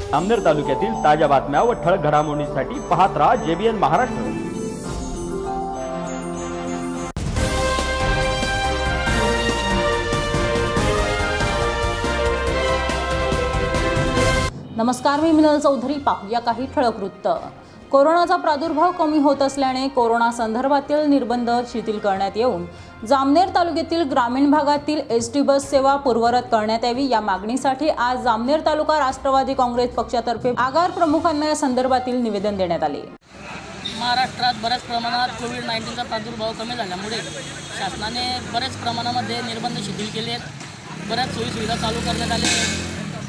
जामनेर तालुक्यातील ताज्या बातम्या व ठळक घडामोडींसाठी पाहत रहा JBN महाराष्ट्र। नमस्कार, मी मिनल चौधरी। पाहूया काही ठळक वृत्त। कोरोनाचा प्रादुर्भाव कमी होत असल्याने कोरोना संदर्भातील निर्बंध शिथिल करण्यात येऊन जामनेर तालुक्यातील ग्रामीण भागातील एसटी बस सेवा पूर्ववत करण्यात यावी या मागणीसाठी आज जामनेर तालुका राष्ट्रवादी काँग्रेस पक्षातर्फे आगार प्रमुखांना या संदर्भातील निवेदन देण्यात आले। महाराष्ट्रात बऱ्याच प्रमाणात कोविड-19चा प्रादुर्भाव कमी झाल्यामुळे शासनाने बऱ्याच प्रमाणामध्ये निर्बंध शिथिल केले आहेत। बऱ्याच सोयी सुविधा चालू करण्यात आल्या।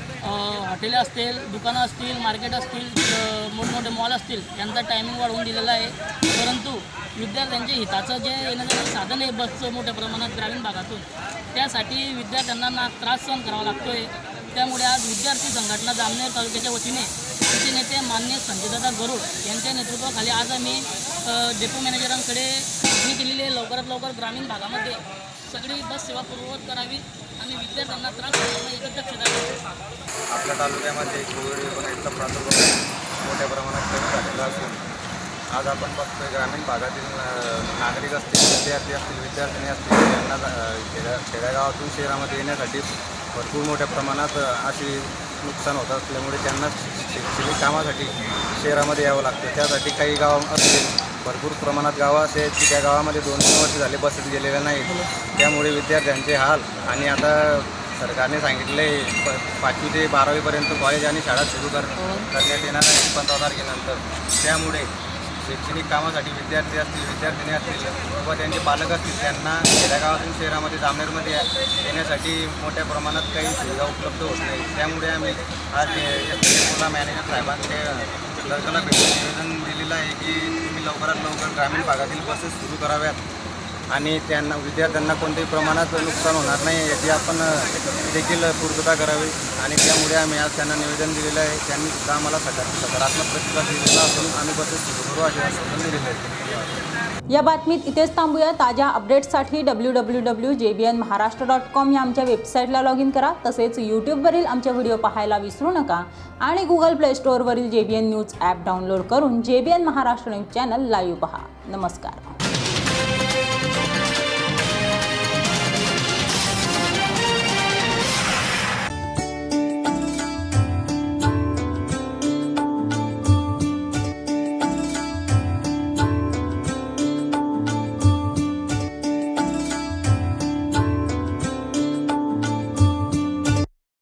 हॉटेल असतील, दुकानं असतील, मार्केट असतील, मोठमोठे मॉल असतील यांचा टायमिंग वाढवून दिलेला आहे। परंतु विद्यार्थ्यांच्या हिताचं जे येण्याचं साधन आहे बसचं मोठ्या प्रमाणात ग्रामीण भागातून, त्यासाठी विद्यार्थ्यांना त्रास सहन करावा लागतो आहे। त्यामुळे आज विद्यार्थी संघटना जामनेर तालुक्याच्या वतीने आमचे नेते माननीय संजयदादा गरुड यांच्या नेतृत्वाखाली आज आम्ही डेपो मॅनेजरांकडे मागणी केलेली आहे। लवकरात लवकर ग्रामीण भागामध्ये सगळी बस सेवा पूर्ववत करावी आणि विद्यार्थ्यांना त्रास होणार याची दक्षता घ्यावी। आपल्या तालुक्यामध्ये कोविड-19चा प्रादुर्भाव मोठ्या प्रमाणात कमी झालेला असून आज आपण बघतोय ग्रामीण भागातील नागरिक असतील, विद्यार्थी असतील, विद्यार्थिनी असतील यांना खेड्यागावातून शहरामध्ये येण्यासाठी भरपूर मोठ्या प्रमाणात अशी नुकसान होत असल्यामुळे त्यांना शैक्षणिक कामासाठी शहरामध्ये यावं लागतं। त्यासाठी काही गाव असतील, भरपूर प्रमाणात गावं असे आहेत की त्या गावामध्ये 2-3 वर्ष झाले बसेस गेलेल्या नाहीत। त्यामुळे विद्यार्थ्यांचे हाल आणि आता सरकारने सांगितले 5वी ते 12वीपर्यंत कॉलेज आणि शाळा सुरू करण्यात येणार आहे 15 तारखेनंतर। त्यामुळे शैक्षणिक कामासाठी विद्यार्थी असतील, विद्यार्थिनी असतील किंवा त्यांचे पालक असतील त्यांना खेड्यागावातून शहरामध्ये जामनेरमध्ये येण्यासाठी मोठ्या प्रमाणात काही सुविधा उपलब्ध होत नाही। त्यामुळे आम्ही आज डेपोला मॅनेजर साहेबांचे क्लर्कला भेटून निवेदन दिलेलं आहे की तुम्ही लवकरात लवकर ग्रामीण भागातील बसेस सुरू कराव्यात आणि त्यांना विद्यार्थ्यांना कोणत्याही प्रमाणात नुकसान होणार नाही याची आपण देखील पूर्तता करावी आणि त्यामुळे आम्ही आज त्यांना निवेदन दिलेलं आहे। त्यांनी सुद्धा आम्हाला सकारात्मक प्रतिसाद दिलेला असून आम्ही बसेस सुरू करू असे आश्वासन दिलेले आहे। या बातमीत इथेच थांबूया। ताज्या अपडेट्ससाठी www.jbnmaharashtra.com या आमच्या वेबसाईटला लॉग इन करा। तसेच यूट्यूबवरील आमचे व्हिडिओ पाहायला विसरू नका आणि गुगल प्ले स्टोअरवरील JBN न्यूज ॲप डाउनलोड करून JBN Maharashtra news channel live पहा। नमस्कार।